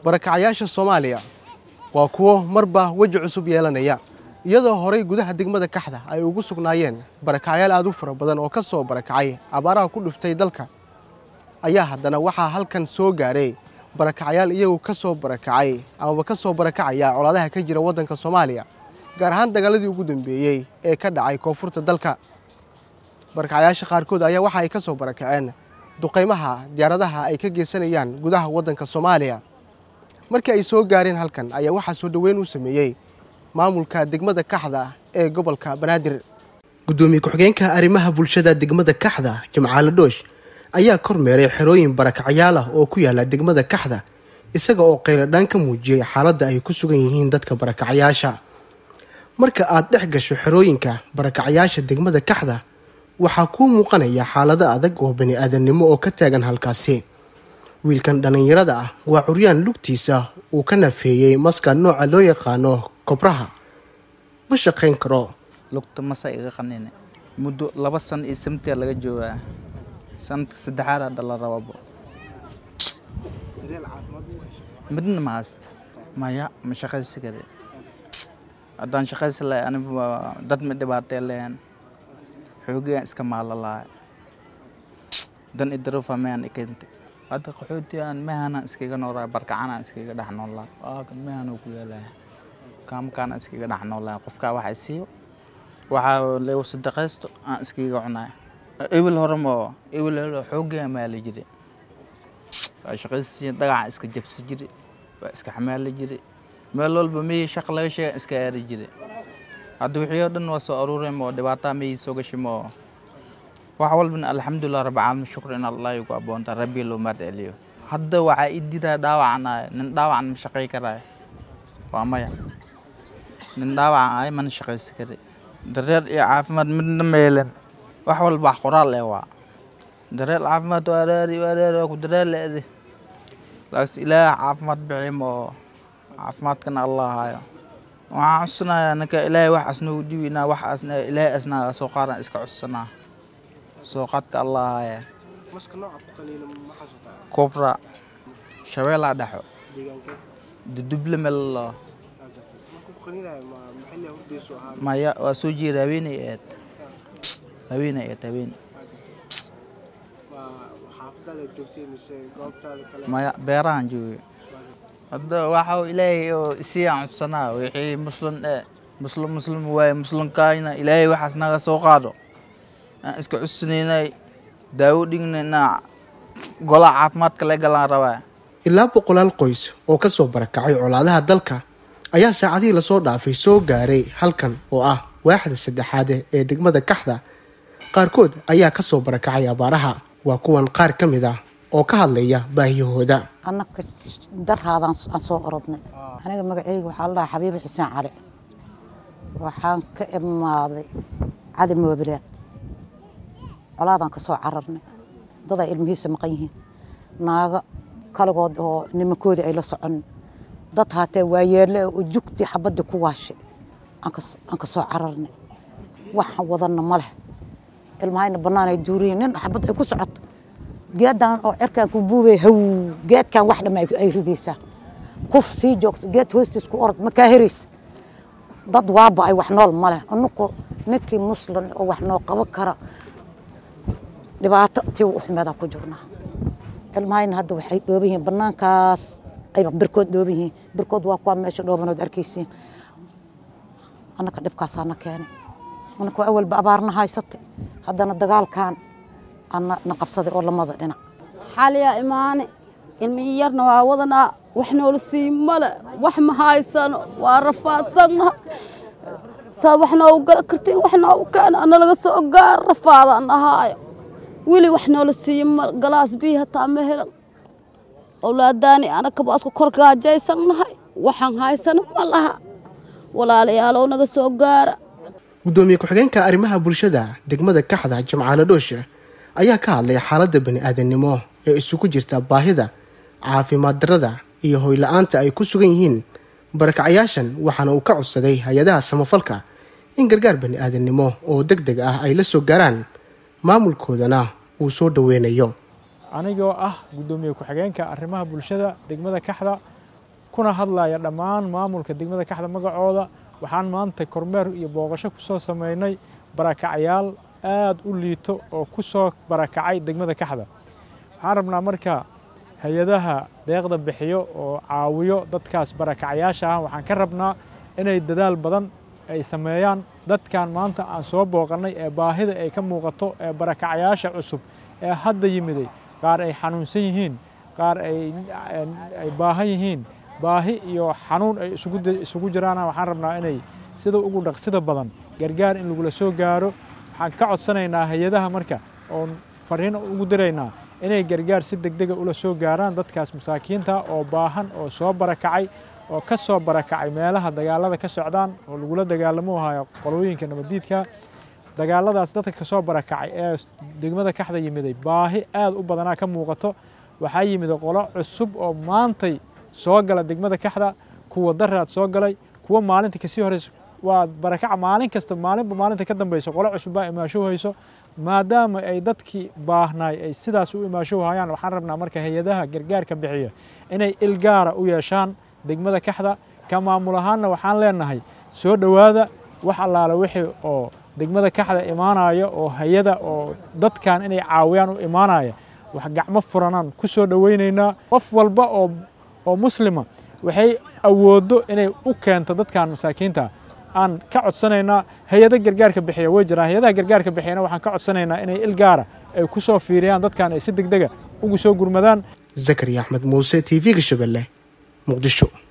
barakacayaasha Soomaaliya waa kuwo marba waji cusub yeelanaya iyadoo horay gudaha degmada Kaxda ay ugu sugnaayeen barakacayaal aad u fara badan oo ka soo barakacay abaaraha ku dhuftay dalka ayaa haddana waxa halkan soo gaaray barakacayaal iyagu ka soo barakacay ama ka soo barakacaya colaadaha ka jira wadanka Soomaaliya gaar ahaan dagaaladii ugu dambeeyay ee ka dhacay koonfurta dalka barakacayaasha qaarkood ayaa waxa ay ka soo barakaceen duqeymaha diyaaradaha ay ka geysanayaan gudaha wadanka Soomaaliya markii ay soo gaareen halkan ayaa waxa soo dhaweyn u sameeyay maamulka degmada Kaxda ee gobolka Banaadir gudoomiye ku-xigeenka arrimaha bulshada degmada Kaxda Jimcaale Doosh ayaa kormeeray xerooyin barakacayaal ah oo ku yaala degmada Kaxda isaga oo qeyradaan ka muujiyay xaaladda ay ku sugan yihiin dadka barakacayaasha marka aad dhex gasho xerooyinka barakacayaasha degmada Kaxda waxaa ku muuqanaya xaalado adag oo bani'aadanimo oo ka taagan halkaasi wiilkan dhalinyarada ah waa curyaan lugtiisa uu ka nafeeyay maska nooca loo yaqaano kobraha ma shaqayn karo lugta masa iga qanine muddo 2 sano iyo samtiya laga joogaa sanadka saddexaad hadda la rababo midna ma haysto maya ma shaqaysigade haddaan shaqaysi lahay aniga dad ma dhibaatay leen xoogayaan iska maalalaa dan idaro fahmayaan ikente hadda qaxootiyaan mahana iskaga nooraa barkacana iskaga dhex noolaa kan mahana ku yeelaa kaamkaan iskaga dhex noolaa qofka waxa siiyo waxa leeyo sadaqaysto aan iskaga cunaa ebil hormo ebil xoogayaan maal jire shaqaysi dagac iska jabsi jire iska xamaal jire meel walba mii shaq laga sheegay iska yaari jire hadda wixii dhan waa soo aruureen oo dhibaato mii soo gashimo wax walba alxamdulillah rabbil caalamiin shukran allah ugu aboonta rabbi loo maadceliyo hadda waxa idida dhaawacna nin dhaawacan ma shaqay karaa waa maya nin dhaawac ay man shaqaysi kare dareer iyo caafimaad midna meelan wax walba qoraal leh waa dareer caafimaad waa ku dareer leh laas ilaa caafimaad biximo caafimaadkan allah hayo waxaan cusnaa naka ilaahay wax asnuu diwina wax asna ilaahay asna soo qaaran iska cusnaa soo qadka allah hayo maska nooca ku qaliina ma xasuusta kobra shabeela dhaxo deegaanka duble meel ku qaliina ma maxalli hurdiisu ahaa maya waa soo jiiraaweyn habeen xaafadada joogtay mise goobtaada kale maya beerahan joogay hadda waxa ilaahay oo isiyaan cusnaa wixii muslim way muslimkaayna ilaahay waxaas naga soo qaado iska cusneynay daawo dhignayna gola caafimaadka la galaan rabaa ilaa 100 qoys oo ka soo barakacay colaadaha dalka ayaa saacadii la soo dhaafay soo gaaray halkan oo ah waaxda saddexaad ee degmada Kaxda qaarkood ayaa ka soo barakacay abaaraha waa kuwan qaar ka mid ah oo ka hadlaya baahiyahooda anaka daraadan aan soo orodnay aniga magacaygu waxa la Xabiib Xuseen Cali waxaan ka imaaday cali moobile colaadan ka soo cararnay dad ilmihiisa maqan yihiin naaga kalagood oo nimankoodii ay la socon dad haatee waayeele oo jugti xabada ku waashay aan ka soo cararnay waxaan wadana ma leh ilmaayna banaan ay duuriyeen xabad ay ku socoto geedan oo cirkaan ku buubay haw geedkan wax dhamay ay ridaysaa qof sii joogs geed hoostiis ku orod ma ka heris dad waaba ay wax nool ma leh anku ninkii muslim oo wax noo qaban kara dhibaato tii u xumada ku jirnaa ilmaayna hadda waxay dhoobihiin banaankaas ay birkood dhoobihiin birkood waa kuwa meesha dhoobanood arkaysiin anaka dhibkaasana keenay anku awalba abaarna haysatay haddana dagaalkan أنا نقبض ولا ماذا هنا حاليا إيماني الميارنا وعوضنا وإحنا ولسيم ملا وإحنا هاي سنة ورفعت سنة صبحنا وقرتي وإحنا وكان أنا لقص أجار رفعت أنا هاي ولي وإحنا ولسيم جلاس بيها تعمل أولاداني أنا كباسكو كركا جاي سنة هاي وإحنا هاي سنة ولا ليالو نقص أجار gudoomiye ku-xigeenka arrimaha bulshada degmada Kaxda Jimcaale Doosh ayaa ka hadlay xaaladda bani'aadanimo ee isugu jirta baahida caafimaad darrada iyo hoy la'aanta ay ku sugan yihiin barakacayaashan waxaana uu ka codsaday hay'adaha samafalka in gargaar bani'aadanimo oo degdeg ah ay la soo gaaraan maamulkoodana uu soo dhaweynayo anigoo ah gudoomiye ku-xigeenka arrimaha bulshada degmada Kaxda kuna hadlaya dhammaan maamulka degmada Kaxda magacooda waxaan maanta kormeer iyo booqasho ku soo sameynay barakacyaal aad u liito oo ku soo barakacay degmada Kaxda waxaan rabnaa marka hay'adaha deeqda bixiyo oo caawiyo dadkaas barakacyaasha ah waxaan ka rabnaa inay dadaal badan ay sameeyaan dadkan maanta aan soo booqanay ee baahida ay ka muuqato ee barakacyaasha cusub ee hadda yimiday qaar ay xanuunsan yihiin qaar ay baahan yihiin baahi iyo xanuun ay isugu jiraan waxaan rabnaa inay sida ugu dhaqsida badan gargaar in lagu soo gaaro waxaan ka codsanaynaa hay'adaha marka oo fariin ugu diraynaa inay gargaar si degdeg ah ula soo gaaraan dadkaas masaakiinta oo baahan oo soo barakacay oo ka soo barakacay meelaha dagaalada ka socdaan oo lagula dagaalamo hayo qolooyinka nabadiidka dagaaladaas dadka ka soo barakacay ee degmada Kaxda yimiday baahi aad u badan ka muuqato waxaa yimid qolo cusub oo maantay soo gala degmada Kaxda kuwa daraad soo galay kuwa maalinta ka sii horeysa waa barakac maalin kasta maalinta ka dambayso qolo cusub baa imaasho hayso maadaama ay dadkii baahnay ay sidaas u imaasho hayaan waxaan rabnaa marka hay'adaha gargaarka bixiya inay ilgaara u yeeshaan degmada Kaxda ka maamul ahaanna waxaan leenahay soo dhawaada wax allaala wixii oo degmada Kaxda imaanaya oo hay'ada oo dadkan inay caawiyaan u imaanaya wax gacmo furanaan ku soo dhaweynaynaa qof walba oo muslima waxay awoodo inay u keento dadkan masaakiinta aan ka codsanaynaa hay'ada gargaarka bixiya way jiraan hay'adaha gargaarka bixiyana waxaan ka codsanaynaa inay ilgaara ay ku soo fiiriyaan dadkan ay si degdeg ah ugu soo gurmadaan Zakariya Axmed Muuse TV Shabeelle Muqdisho.